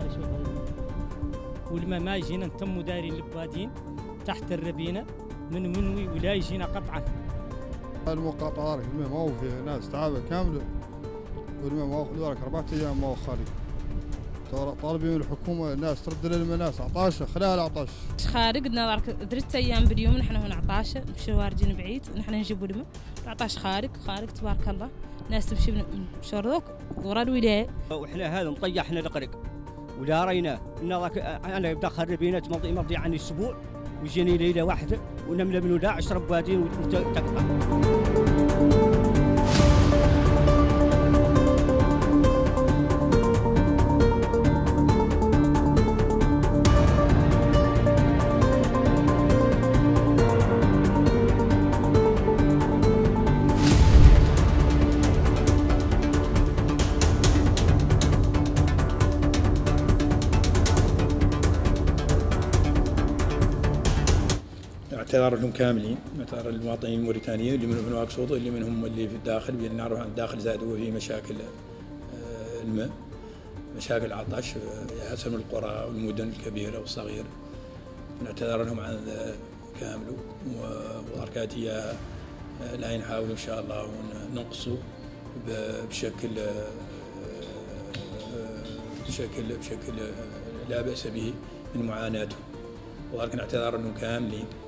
والماء ما يجينا نتموا دايرين البادين تحت الربينه من منوي ولا يجينا قطعا. المقاطعة الماء ما هو فيه ناس تعبت كامله، والماء ما هو خلي 4 أيام ما هو خالي. طالبين من الحكومه الناس ترد لنا الناس عطاشه خلال عطاش. خارج درت ايام باليوم نحن هنا عطاشه نمشي وارجين بعيد نحن نجيبوا الماء العطاش خارج تبارك الله ناس تمشي من شروق ورا الولايه. واحنا هذا مطيحنا القرق ولا رينا ان انا يبدا خربينا مضي عني اسبوع ويجيني ليله واحده ونملى من ودا 10 بوادين وتقطع. اعتذار لهم كاملين، اعتذار للمواطنين الموريتانيين اللي منهم نواكسوط اللي منهم اللي في الداخل، نعرف عن الداخل زادوا في مشاكل الماء، مشاكل عطش حسب القرى والمدن الكبيره والصغيره. نعتذر لهم عن كامل واركاتيه لا نحاول ان شاء الله وننقصوا بشكل لا بأس به من معاناتهم، ولكن اعتذار لهم كاملين.